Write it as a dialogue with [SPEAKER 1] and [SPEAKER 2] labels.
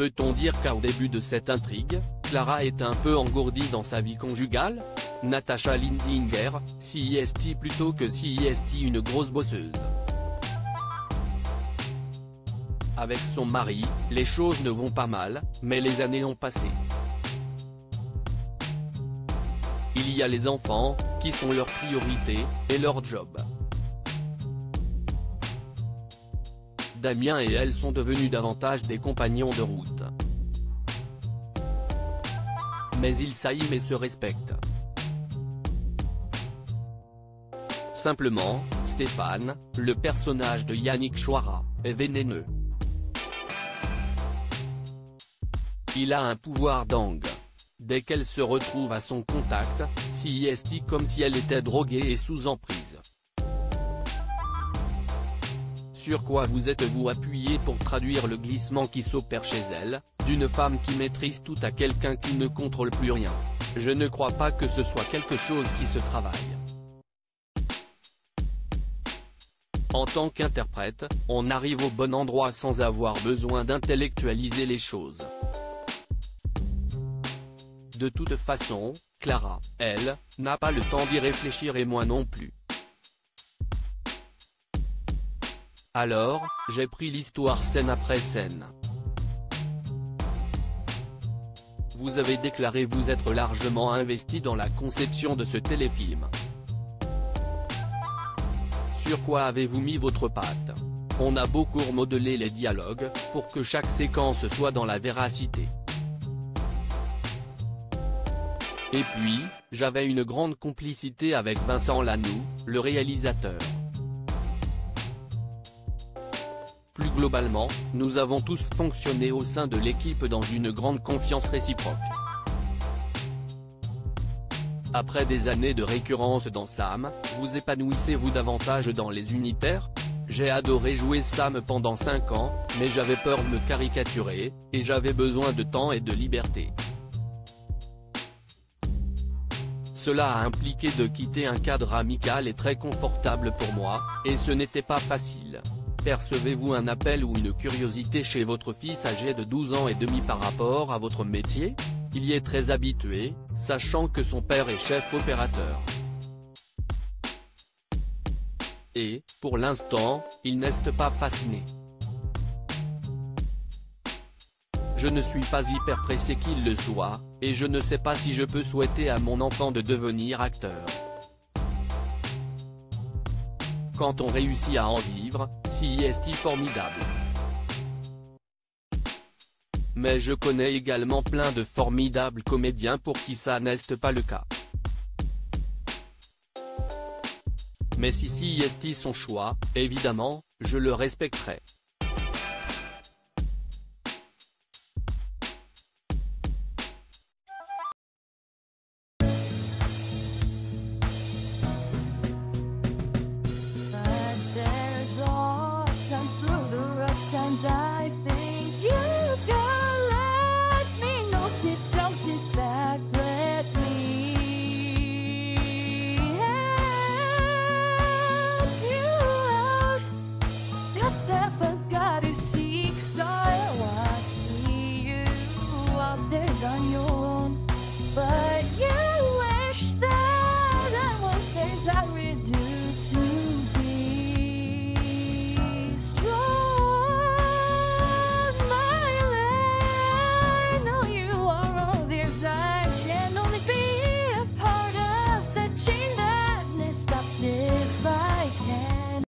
[SPEAKER 1] Peut-on dire qu'au début de cette intrigue, Clara est un peu engourdie dans sa vie conjugale? Natasha Lindinger, CIST plutôt que CIST, une grosse bosseuse. Avec son mari, les choses ne vont pas mal, mais les années ont passé. Il y a les enfants, qui sont leur priorité, et leur job. Damien et elle sont devenus davantage des compagnons de route. Mais ils s'aiment et se respectent. Simplement, Stéphane, le personnage de Yannick Chouara, est vénéneux. Il a un pouvoir d'angle. Dès qu'elle se retrouve à son contact, CIST comme si elle était droguée et sous emprise. Sur quoi vous êtes-vous appuyé pour traduire le glissement qui s'opère chez elle, d'une femme qui maîtrise tout à quelqu'un qui ne contrôle plus rien? Je ne crois pas que ce soit quelque chose qui se travaille. En tant qu'interprète, on arrive au bon endroit sans avoir besoin d'intellectualiser les choses. De toute façon, Clara, elle, n'a pas le temps d'y réfléchir et moi non plus. Alors, j'ai pris l'histoire scène après scène. Vous avez déclaré vous être largement investi dans la conception de ce téléfilm. Sur quoi avez-vous mis votre patte? On a beaucoup remodelé les dialogues, pour que chaque séquence soit dans la véracité. Et puis, j'avais une grande complicité avec Vincent Lanoux, le réalisateur. Plus globalement, nous avons tous fonctionné au sein de l'équipe dans une grande confiance réciproque. Après des années de récurrence dans Sam, vous épanouissez-vous davantage dans Les Unitaires? J'ai adoré jouer Sam pendant 5 ans, mais j'avais peur de me caricaturer, et j'avais besoin de temps et de liberté. Cela a impliqué de quitter un cadre amical et très confortable pour moi, et ce n'était pas facile. Percevez-vous un appel ou une curiosité chez votre fils âgé de 12 ans et demi par rapport à votre métier? Il y est très habitué, sachant que son père est chef opérateur. Et, pour l'instant, il n'est pas fasciné. Je ne suis pas hyper pressé qu'il le soit, et je ne sais pas si je peux souhaiter à mon enfant de devenir acteur. Quand on réussit à en vivre, CIST formidable. Mais je connais également plein de formidables comédiens pour qui ça n'est pas le cas. Mais si CIST son choix, évidemment, je le respecterai.